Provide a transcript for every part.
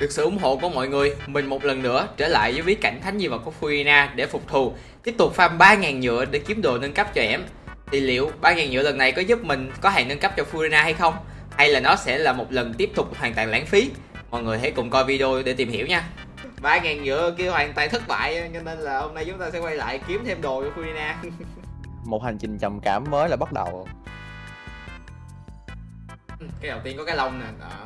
Được sự ủng hộ của mọi người, mình một lần nữa trở lại với bí cảnh thánh di vật của Furina để phục thù, tiếp tục farm 3.000 nhựa để kiếm đồ nâng cấp cho em. Thì liệu 3.000 nhựa lần này có giúp mình có hàng nâng cấp cho Furina hay không? Hay là nó sẽ là một lần tiếp tục hoàn toàn lãng phí? Mọi người hãy cùng coi video để tìm hiểu nha. 3.000 nhựa kia hoàn toàn thất bại, cho nên là hôm nay chúng ta sẽ quay lại kiếm thêm đồ cho Furina. Một hành trình trầm cảm mới là bắt đầu. Cái đầu tiên có cái lông nè, đó.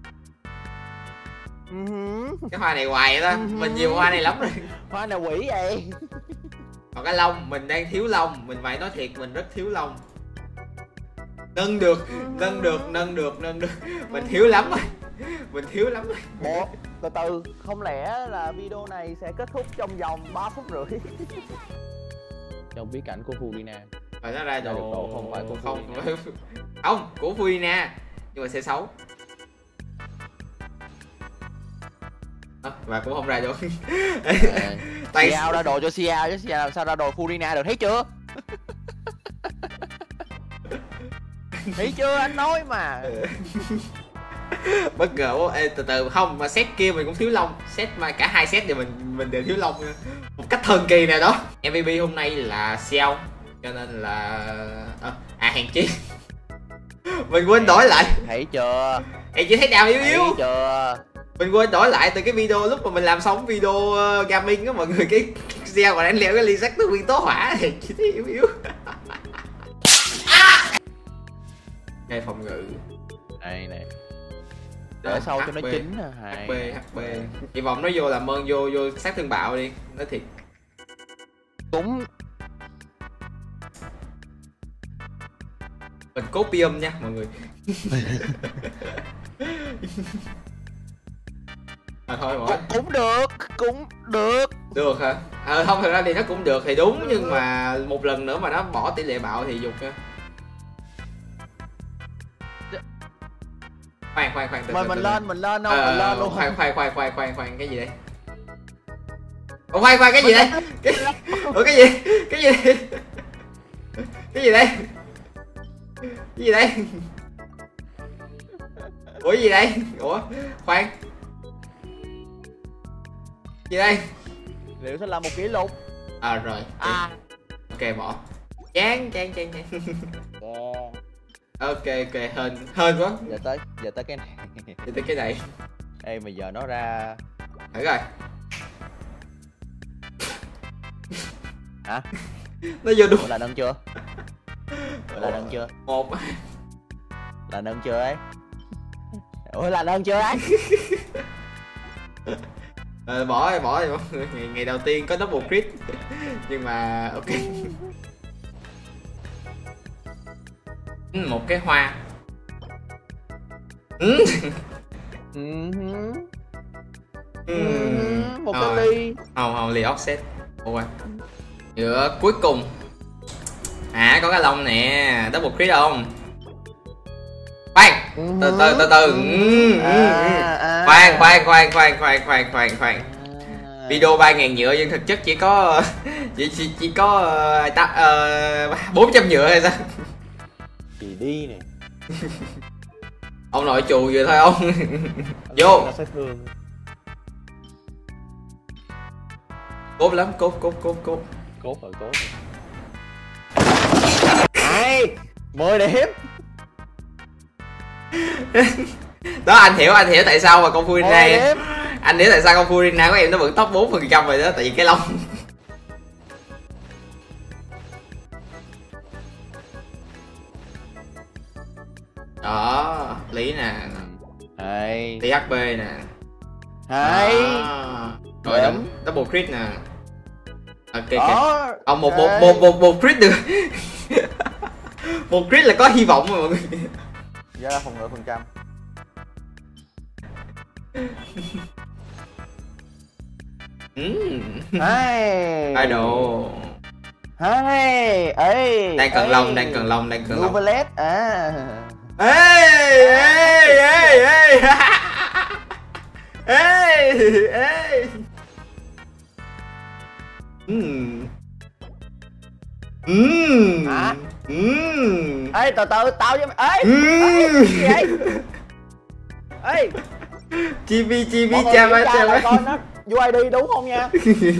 Cái hoa này hoài vậy đó, mình nhiều hoa này lắm rồi. Hoa nào quỷ vậy? Còn cái lông, mình đang thiếu lông, mình phải nói thiệt mình rất thiếu lông. Nâng được. Mình thiếu lắm rồi. Mình thiếu lắm rồi. Bộ, từ từ, không lẽ là video này sẽ kết thúc trong vòng 3 phút rưỡi? Trong bí cảnh của Furina. Rồi nó ra đồ không phải của Furina. Không, của Furina, nhưng mà sẽ xấu. Và cũng không ra được. Xiao ra đồ cho Xiao chứ Xiao làm sao ra đồ Furina được, thấy chưa? Thấy chưa, anh nói mà. Bất ngờ quá. Ê, từ từ, không, mà set kia mình cũng thiếu lông. Set mà cả hai set thì mình đều thiếu lông một cách thần kỳ nào đó. MVP hôm nay là Xiao, cho nên là hèn chi mình quên đổi lại. Thấy chưa? Hèn chỉ thấy đào yếu yếu. Thấy chưa? Mình quên đổi lại từ cái video lúc mà mình làm xong video gaming á mọi người, cái Xiao còn đang leo cái ly sắt từ nguyên tố hỏa thì chỉ thấy yếu yếu. Đây phòng ngự đây nè, để sau cho nó chín. HP hy vọng nó vô làm ơn vô sát thương bạo đi, nói thiệt. Cũng mình copium nha mọi người. Thôi bỏ. cũng được Hả? Không, thật ra thì nó cũng được thì đúng, nhưng mà một lần nữa mà nó bỏ tỷ lệ bạo thì dục nha. Khoan mình lên luôn. Khoan cái gì đây? Khoan cái gì đây? Ủa cái gì đây? Cái gì đây? Ủa gì đây? Ủa khoan gì đây? Liệu sẽ là một kỷ lục? Rồi. Ok bỏ. Chán. Ok hên quá. Giờ tới cái này. Giờ tới cái này. Ê mà giờ nó ra Thử rồi. Hả? Nó vô đúng. Là nâng chưa? Là nâng chưa? Một. Là nâng chưa ấy? Ủa là nâng chưa ấy? Bỏ ngày đầu tiên có double crit. Nhưng mà ok. Một cái hoa. Một cái ly. Không ly offset. Ủa giữa cuối cùng. Có cái lông nè, double crit không? Khoan, từ. Khoan. Video 3.000 nhựa nhưng thực chất chỉ có 400 nhựa hay sao? Chị đi nè. Ông nội chù vừa thôi ông. Vô. Nó sẽ thương. Cốt lắm, cốt. Cốt rồi. Ai? 10 điểm. Đó anh hiểu tại sao mà con Furina. Anh hiểu tại sao con Furina của em nó vẫn top 4% rồi đó, tại vì cái lông. Đó, lý nè. THP nè. Rồi double crit nè. Ok. Một crit được. Một crit là có hy vọng mà mọi người. Giờ là phòng ngự phần trăm. Idol. Đang cần lông. Novelet Ê từ từ tao với mày. Ê gì vậy? Ê Chibi cha ba cha ba. Coi nó UID đúng không nha.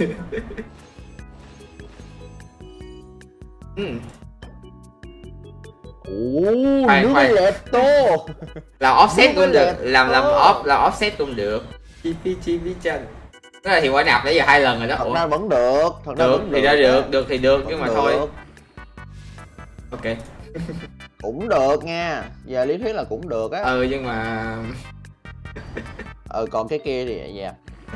Nước lẹt tô. Làm offset cũng được, làm offset cũng được. Chibi cha. Cái này hiệu quả nạp nãy giờ 2 lần rồi đó. Thật ra vẫn được, được thì được nhưng mà thôi. Ok. Cũng được nha, về lý thuyết là cũng được á. Nhưng mà còn cái kia thì dạ.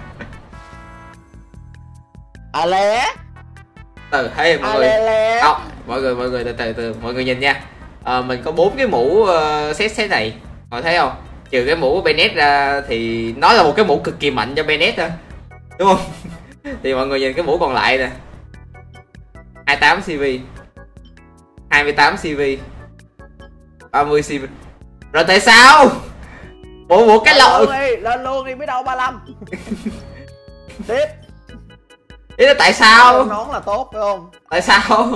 Ale. Hey mọi người. Không, mọi người từ mọi người nhìn nha. Mình có 4 cái mũ set này. Mọi thấy không? Trừ cái mũ Bennett ra thì nó là một cái mũ cực kỳ mạnh cho Bennett thôi. Đúng không? Thì mọi người nhìn cái mũ còn lại nè. 28 CV. 28 CV. 30 CV. Rồi tại sao? Bộ cái lọ lên luôn đi biết đâu 35. Tiếp. Ý là tại sao? Nón là tốt phải không? Tại sao?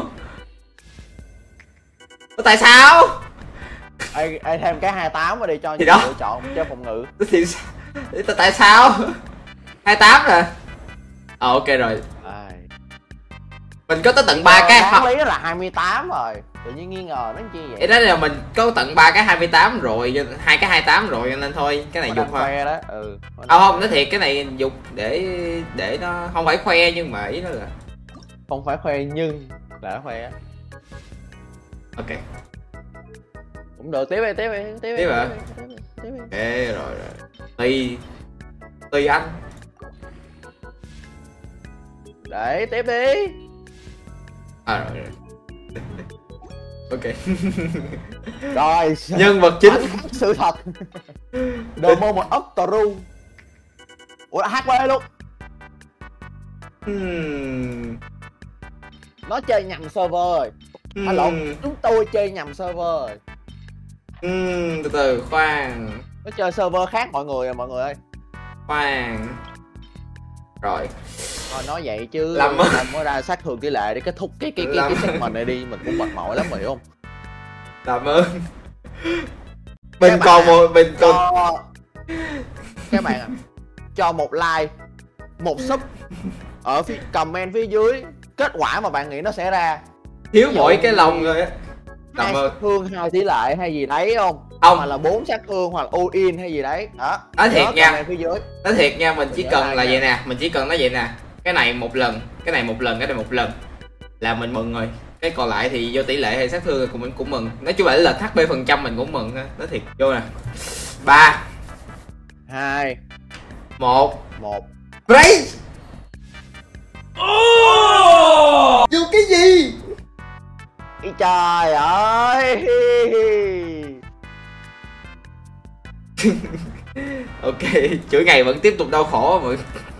Tại sao? Ai thêm cái 28 vào đi cho nhiều lựa chọn chơi phòng ngự. Thì tại sao? 28 rồi. Ok rồi. Mình có tới tận 3 cái. Đáng lý là 28 rồi. Tự nhiên nghi ngờ nó chi vậy? Đó là mình có tận 3 cái 28 rồi, 2 cái 28 rồi nên thôi, cái này dùng thôi. Đó. Không, nói thiệt cái này dùng để nó không phải khoe nhưng mà ý nó là không phải khoe nhưng là khoe á. Ok. Cũng được, tiếp đi. Ok rồi. Tùy anh. Để tiếp đi. Rồi. Ok. Rồi. Nhân vật chính. Sự thật. The moment of true. Ủa HP luôn. Nó chơi nhầm server rồi. Chúng tôi chơi nhầm server rồi. Từ từ khoan. Nó chơi server khác mọi người ơi. Khoan. Rồi. Thôi nói vậy chứ làm mới ra sát thương tỷ lệ để kết thúc cái segment này đi, mình cũng mệt mỏi lắm hiểu không? Làm ơn. Mình còn các bạn ạ, cho một like, một sub ở phía comment phía dưới kết quả mà bạn nghĩ nó sẽ ra. Thiếu mỗi cái lòng rồi á. Làm ơn. Sát thương 2 tỷ lệ hay gì đấy không? Hoặc là 4 sát thương hoặc all in hay gì đấy. Đó. Nói thiệt nha. Phía dưới. Nói thiệt nha, mình chỉ cần là vậy nè, mình chỉ cần nói vậy nè. Cái này một lần, cái này một lần là mình mừng rồi. Cái còn lại thì vô tỷ lệ hay sát thương thì mình cũng mừng. Nói chung là lệch HP phần trăm mình cũng mừng ha. Nói thiệt. Vô nè. 3 2 1 1 Break. Vô cái gì? Ý trời ơi. Ok, chuỗi ngày vẫn tiếp tục đau khổ mọi người.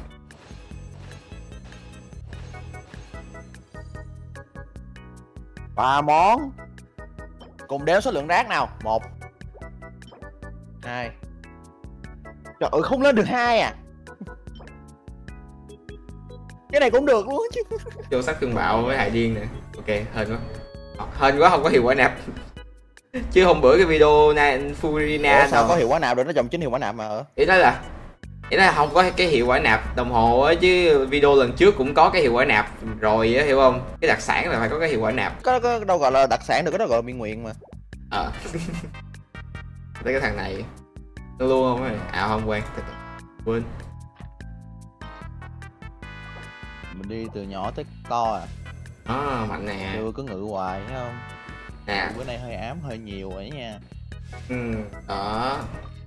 Ba món. Cùng đếm số lượng rác nào. 1 2. Trời ơi không lên được 2 à. Cái này cũng được luôn chứ. Vô sắc thương bạo với hại điên nè. Ok, hên quá không có hiệu quả nạp. Chứ hôm bữa cái video Furina sao có hiệu quả nạp được, nó dòng chính hiệu quả nạp mà. Ý nói là không có cái hiệu quả nạp đồng hồ á, chứ video lần trước cũng có cái hiệu quả nạp rồi á, hiểu không? Cái đặc sản là phải có cái hiệu quả nạp. Có đâu gọi là đặc sản được, cái đó gọi là miên nguyện mà. Đây cái thằng này nó luôn không? Không quan, quên. Mình đi từ nhỏ tới to à. Mạnh nè. Chưa cứ ngự hoài thấy không? Nè. Bữa nay hơi ám hơi nhiều rồi nha. Đó.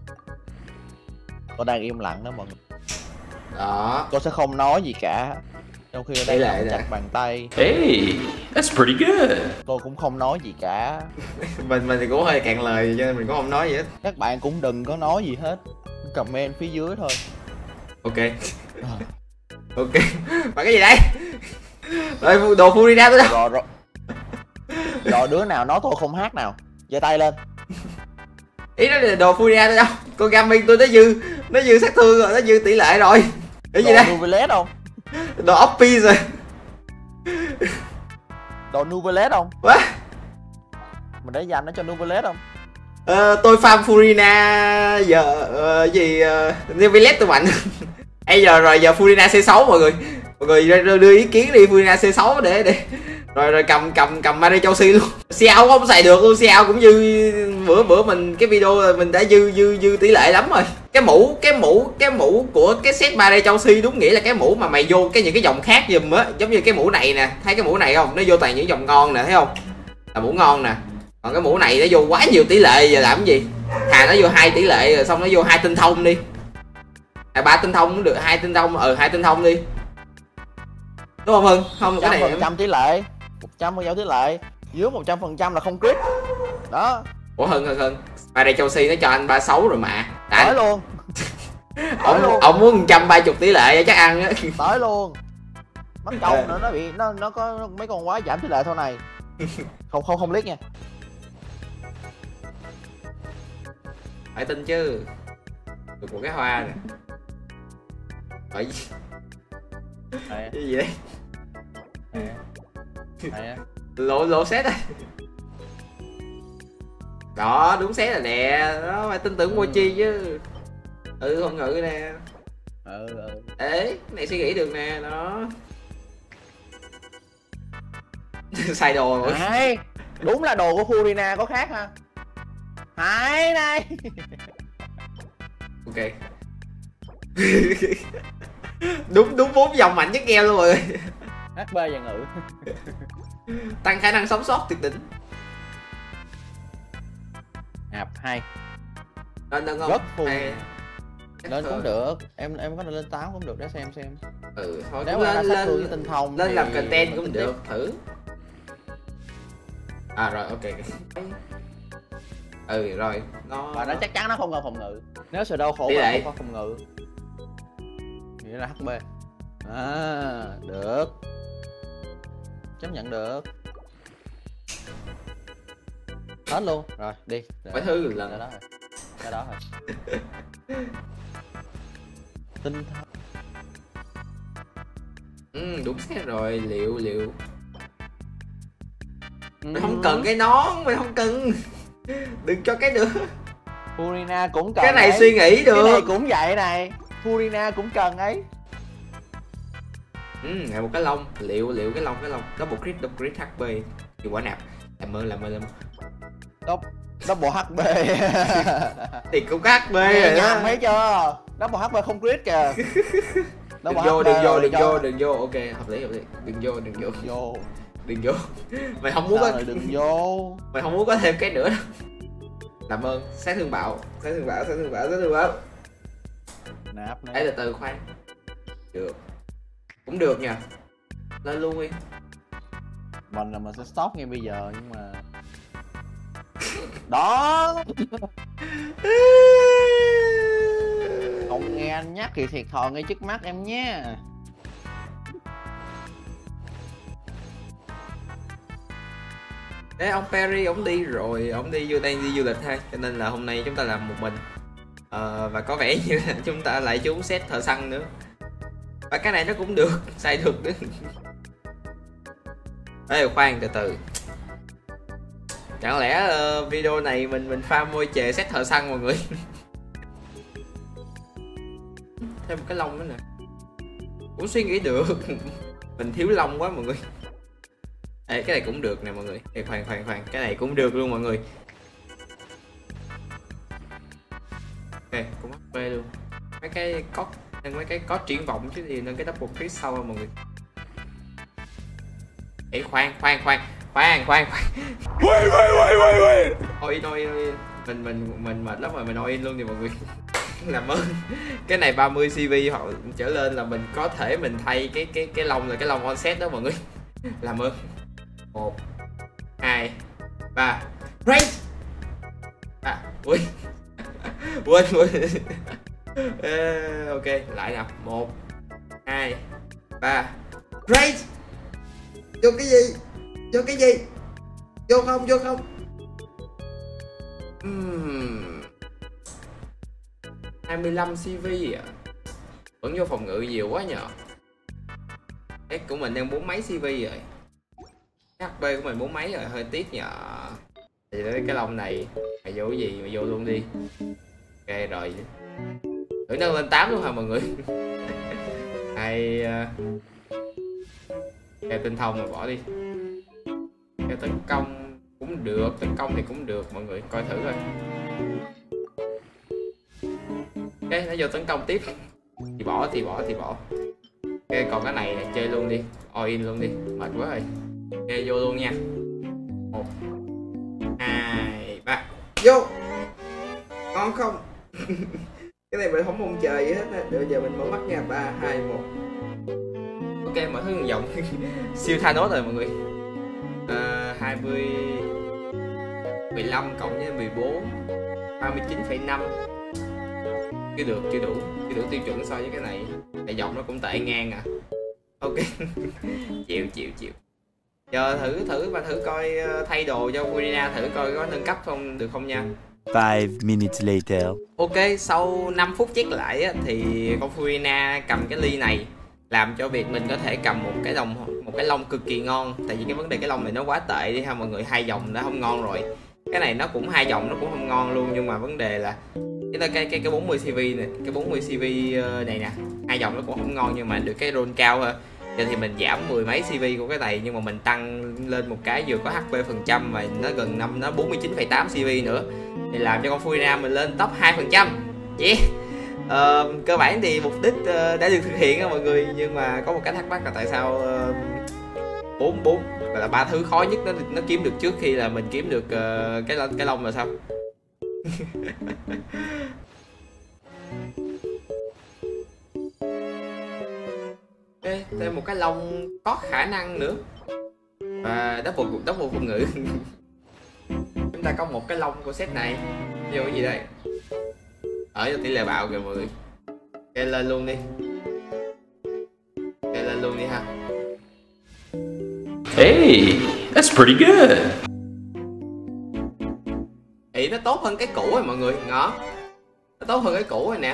Tôi đang im lặng đó mọi người. Đó. Tôi sẽ không nói gì cả. Trong khi ở đây nắm chặt bàn tay. Hey, that's pretty good. Tôi cũng không nói gì cả. mình thì cũng hơi cạn lời cho nên mình cũng không nói gì hết. Các bạn cũng đừng có nói gì hết. Comment phía dưới thôi. Ok. Ok. Mà cái gì đây? Rồi đồ Furina tôi đâu? Rồi đứa nào nói tôi không hát nào? Giơ tay lên. Ý nó là đồ Furina tôi đâu? Con Gaming tôi nó dư sát thương rồi, nó dư tỷ lệ rồi. Cái gì đây? Đồ Nuvelet không? Đồ Oppi rồi. Đồ Nuvelet không? Quá. Mình để dành nó cho Nuvelet không? Tôi farm Furina giờ Nevilet tôi mạnh. Ê giờ Furina C6 mọi người đưa ý kiến đi, Furina C6 để rồi cầm Mare Chelsea luôn. Xiao không xài được luôn, Xiao cũng dư bữa mình cái video mình đã dư tỷ lệ lắm rồi. Cái mũ của cái set Mare Chelsea đúng nghĩa là cái mũ mà mày vô những cái dòng khác giùm á, giống như cái mũ này nè, thấy cái mũ này không, nó vô toàn những dòng ngon nè, thấy không, là mũ ngon nè. Còn cái mũ này nó vô quá nhiều tỷ lệ, giờ làm cái gì, thà nó vô 2 tỷ lệ rồi xong nó vô 2 tinh thông đi, 3 tinh thông cũng được, 2 tinh thông, 2 tinh thông đi, đúng không Hưng? Không, cái này 100% tỷ lệ, 100% tỷ lệ, dưới 100% là không crit đó. Ủa Hưng Mare Chelsea nó cho anh 36 rồi mà tới luôn. Ông muốn 130 tỷ lệ chắc ăn á. Tới luôn. Mất công nữa, nó bị nó có mấy con quá giảm tỷ lệ thôi này. Không liếc nha. Phải tin chứ. Được một cái hoa nè. Ở cái gì đấy? Lộ set rồi. Đó, đúng set rồi nè. Đó, phải tin tưởng Mochi chứ. Không ngự nè. Ê, này suy nghĩ được nè, đó. Sai đồ rồi. Đấy, đúng là đồ của Furina có khác ha. Hai này. Ok. đúng 4 vòng mạnh nhất game luôn rồi. HP và ngự. Tăng khả năng sống sót tuyệt đỉnh. Hạp 2. Lên không? Rất phù. Lên cũng được, em có thể lên 8 cũng được để xem. Thôi nếu mà lên tinh thông lên làm content cũng được, thử. Rồi ok. Rồi nó và nó chắc chắn nó không cần phòng ngự. Nếu sự đau khổ mà không có phòng ngự nghĩa là HP. Được, chấp nhận được. Hết luôn rồi, đi phải thứ lần cái đó rồi. Tinh thông. Đúng xét rồi. Liệu mày không cần cái nón, mày không cần. Đừng cho cái nữa. Furina cũng cần cái này ấy. Suy nghĩ được. Cái này cũng vậy này, Furina cũng cần ấy. Ngày một cái lông. Liệu cái lông double crit HP thì quả nạp. Làm ơn Double HP. Thì cũng có HP rồi đó. Thấy chưa? Double HP không crit kìa. Đừng vô. Ok, hợp lý. Đừng vô. Mày không muốn có đừng vô. Mày không muốn có thêm cái nữa đâu. Làm ơn, sát thương bạo. Nạp này. Đấy, từ khoan. Được. Cũng được nha. Lên luôn đi. Mình sẽ stop ngay bây giờ nhưng mà đó. Không nghe anh nhắc thì thiệt thòi ngay trước mắt em nhé. Đấy, ông Perry ông đi rồi, ông đi du lịch thôi, cho nên là hôm nay chúng ta làm một mình. Và có vẻ như là chúng ta lại trúng set thợ săn nữa. Và cái này nó cũng được, xài được nữa. Ê khoan, từ chẳng lẽ video này mình farm môi chề set thợ săn mọi người. Thêm một cái lông nữa nè. Cũng suy nghĩ được. Mình thiếu lông quá mọi người. Ê, cái này cũng được nè mọi người. Ê, khoan, cái này cũng được luôn mọi người. Ok, cũng HP luôn. Mấy cái có triển vọng chứ gì nên cái double crit sau mọi người. Ê, khoan. Wait. Ôi, mình mệt lắm rồi, mình all in luôn thì mọi người. Làm ơn. Cái này 30 CV hoặc trở lên là mình có thể mình thay cái lông là cái lông on set đó mọi người. Làm ơn. 1 2 3 race. Ui. Quên. Ok, lại nào. 1 2 3 race. Vô cái gì? Vô không? 25 CV à? Vẫn vô phòng ngự nhiều quá nhờ. X của mình đang 4 mấy CV rồi. HP của mình 4 mấy rồi, hơi tiếc nhờ. Thì tới cái lông này mày vô cái gì mày vô luôn đi. Ok rồi, thử nâng lên 8 luôn hả mọi người. Hay kêu tinh thông mà bỏ đi. Kêu tấn công cũng được, tấn công thì cũng được, mọi người coi thử coi. Ok nó vô tấn công tiếp thì bỏ. Ok còn cái này chơi luôn đi, all in luôn đi, mệt quá rồi. Ok vô luôn nha. 1 2 3 vô. Ngon không? Cái này mình không mong chờ gì hết á. Bây giờ mình mở mắt nha. 3 2 1. Ok mọi thứ vòng siêu Thanos rồi mọi người. 20 15 cộng với 14 39,5. Chưa đủ tiêu chuẩn so với cái này. Tại dòng nó cũng tệ ngang à. Ok. chịu giờ thử coi thay đồ cho Furina, thử coi có nâng cấp không được không nha. 5 minutes later. Ok, sau 5 phút check lại á, thì con Furina cầm cái ly này làm cho việc mình có thể cầm một cái lông cực kỳ ngon. Tại vì cái vấn đề cái lông này nó quá tệ đi ha mọi người, 2 dòng đã không ngon rồi. Cái này nó cũng 2 dòng nó cũng không ngon luôn, nhưng mà vấn đề là cái 40 CV này, cái 40 CV này nè, 2 dòng nó cũng không ngon nhưng mà được cái roll cao ha. Giờ thì mình giảm 10 mấy CV của cái này, nhưng mà mình tăng lên một cái vừa có HP phần trăm và nó gần nó 49,8 CV nữa, thì làm cho con Furina mình lên top 2%. Yeah. Cơ bản thì mục đích đã được thực hiện á mọi người, nhưng mà có một cái thắc mắc là tại sao 4 gọi là 3 thứ khó nhất nó kiếm được trước khi là mình kiếm được cái lông là sao? Okay, thêm một cái lông có khả năng nữa và double phòng ngự. Chúng ta có một cái lông của set này. Vô cái gì đây? Ở tỷ lệ bạo kìa mọi người. Kê lên luôn đi. Ha. Hey, that's pretty good. Ý nó tốt hơn cái cũ rồi mọi người, ngó. Nó tốt hơn cái cũ rồi nè.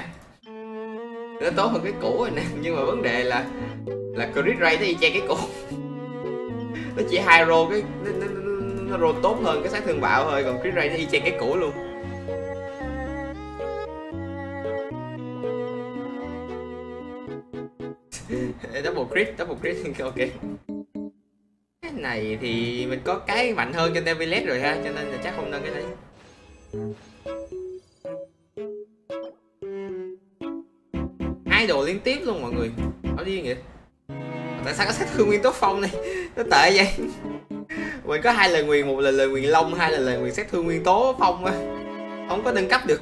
Nhưng mà vấn đề là crit rate nó y chang cái cũ. Nó chỉ 2 roll cái nó roll tốt hơn cái sát thương bạo thôi, còn crit rate nó y chang cái cũ luôn. double crit ok. Cái này thì mình có cái mạnh hơn trên Devilet rồi ha, cho nên là chắc không nâng cái đấy. Hai đồ liên tiếp luôn mọi người, nói đi vậy. Tại sao có sát thương nguyên tố phong này nó tệ vậy? Mình có 2 lời nguyền, một là lời nguyền long, 2 là lời nguyền sát thương nguyên tố phong á, không có nâng cấp được.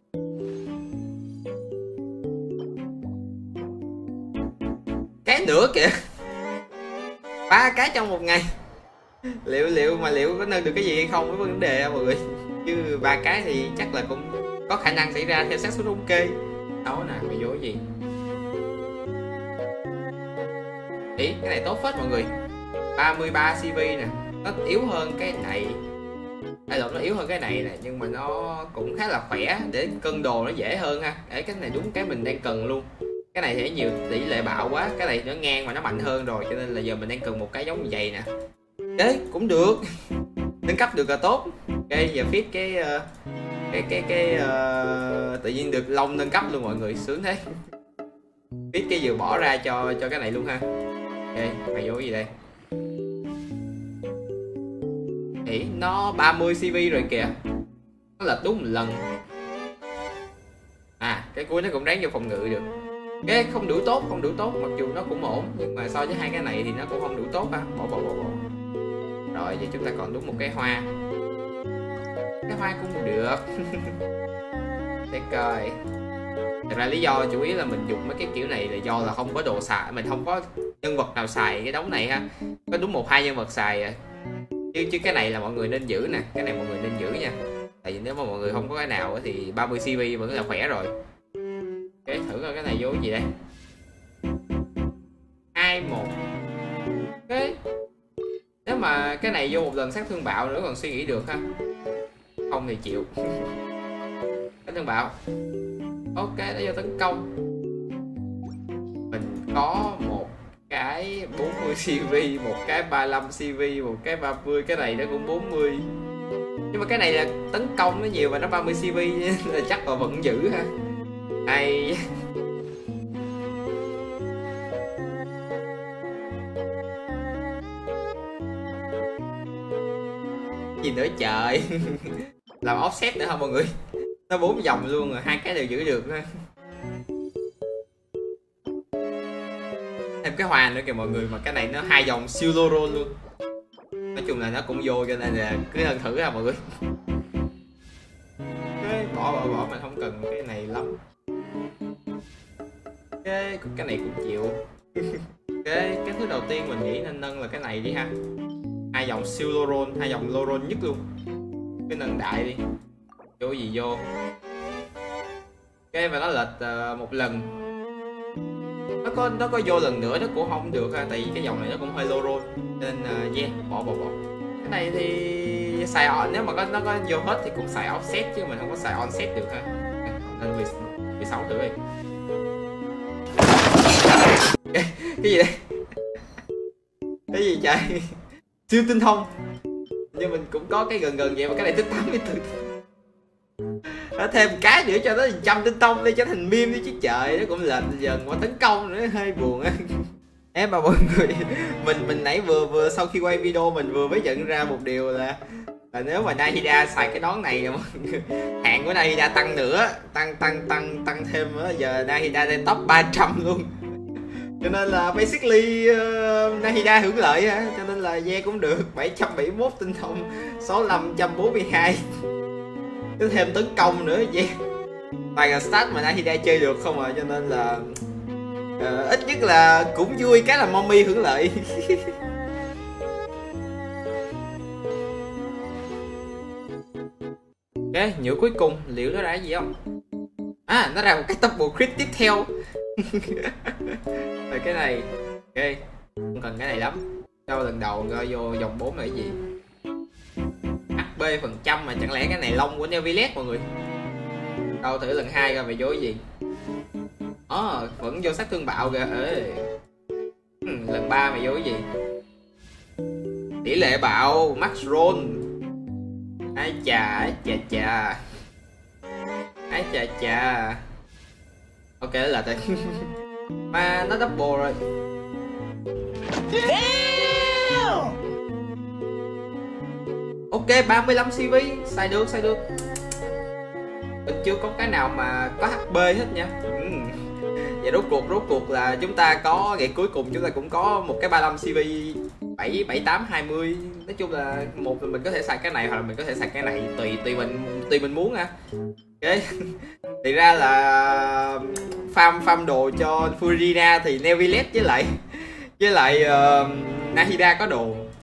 Cái nữa kìa, 3 cái trong một ngày. Liệu có nâng được cái gì hay không với vấn đề mọi người. Chứ 3 cái thì chắc là cũng có khả năng xảy ra theo xác suất ok. Đó nè, mày vô cái gì? Ý, cái này tốt phết mọi người. 33 CV nè, nó yếu hơn cái này. Nó yếu hơn cái này nè, nhưng mà nó cũng khá là khỏe, để cân đồ nó dễ hơn ha. Để cái này đúng cái mình đang cần luôn. Cái này thì nhiều tỷ lệ bạo quá, cái này nó ngang mà nó mạnh hơn rồi, cho nên là giờ mình đang cần một cái giống như vậy nè. Đấy cũng được. Nâng cấp được là tốt. Ok, giờ fit cái tự nhiên được lông nâng cấp luôn mọi người, sướng thế. Fit cái vừa bỏ ra cho cái này luôn ha. Ok, mày vô cái gì đây? Ý, nó 30 CV rồi kìa. Nó lệch đúng một lần. À, cái cuối nó cũng ráng vô phòng ngự được. Cái không đủ tốt, mặc dù nó cũng ổn, nhưng mà so với 2 cái này thì nó cũng không đủ tốt ha. Bỏ. Rồi vậy chúng ta còn đúng một cái hoa. Cái hoa cũng được. Để coi. Thật ra lý do chủ yếu là mình dùng mấy cái kiểu này là do là không có đồ xài, mình không có nhân vật nào xài cái đống này ha. Có đúng 1-2 nhân vật xài à. Chứ cái này là mọi người nên giữ nè, cái này mọi người nên giữ nha. Tại vì nếu mà mọi người không có cái nào thì 30 CV vẫn là khỏe rồi. Ok, thử coi cái này vô cái gì đây. 2-1. Ok. Nếu mà cái này vô một lần sát thương bạo nữa còn suy nghĩ được ha. Không thì chịu. Sát thương bạo. Ok, đã vô tấn công. Mình có một cái 40 CV, một cái 35 CV, một cái 30, cái này nó cũng 40. Nhưng mà cái này là tấn công nó nhiều và nó 30 CV nên là chắc là vẫn giữ ha. Ai gì nữa trời. Làm offset nữa không mọi người? Nó 4 vòng luôn rồi, 2 cái đều giữ được ha. Thêm cái hoa nữa kìa mọi người, mà cái này nó 2 vòng siêu lô roll luôn. Nói chung là nó cũng vô cho nên là cứ nên thử ha mọi người. Cái bỏ mình không cần cái này lắm. Cái này cũng chịu. cái thứ đầu tiên mình nghĩ nên nâng là cái này đi ha. 2 vòng siêu lô roll, 2 vòng lô roll nhất luôn. Cái nâng đại đi. Vô gì vô. Cái mà nó lệch một lần. Nó có vô lần nữa nó cũng không được ha, tại vì cái dòng này nó cũng hơi low roll nên yeah, bỏ. Cái này thì xài on, nếu mà nó có vô hết thì cũng xài offset chứ mình không có xài onset được ha. Nên 16 thử đi. Cái gì đây? Cái gì trời? Siêu tinh thông. Nhưng mình cũng có cái gần vậy mà cái này tới 84. Nó thêm cái nữa cho nó 100 tinh thông đi cho thành meme đi chứ trời, nó cũng lệch dần qua tấn công nữa, hơi buồn á. Em mà mọi người, mình nãy vừa sau khi quay video mình vừa mới nhận ra một điều là nếu mà Nahida xài cái nón này mọi người, hạng của Nahida tăng nữa, tăng thêm nữa, giờ Nahida lên top 300 luôn. Cho nên là basically Nahida hưởng lợi á, cho nên là yeah cũng được. 771 tinh thông, 6542. Cứ thêm tấn công nữa yeah. Toàn là stat mà Nahida chơi được không à, cho nên là ít nhất là cũng vui cái là Mommy hưởng lợi. Ok, nhựa cuối cùng liệu nó ra gì không? À, nó ra một cái double crit tiếp theo. Rồi cái này ok, không cần cái này lắm. Đâu lần đầu vô vòng 4 là cái gì? HP phần trăm mà chẳng lẽ cái này lông của Nevilet mọi người? Đâu thử lần 2 coi mày vô cái gì? Vẫn vô sát thương bạo kìa. Lần 3 mày vô cái gì? Tỷ lệ bạo max roll. Ai chà. Ok là tên. Mà nó double rồi. Ok 35 CV, xài được. Mình chưa có cái nào mà có HP hết nha. Và rốt cuộc là chúng ta có ngày cuối cùng chúng ta cũng có một cái 35 CV 78 20. Nói chung là một là mình có thể xài cái này hoặc là mình có thể xài cái này tùy mình muốn ha. Ok. Thì ra là farm đồ cho Furina thì Nevilet với lại Nahida có đồ.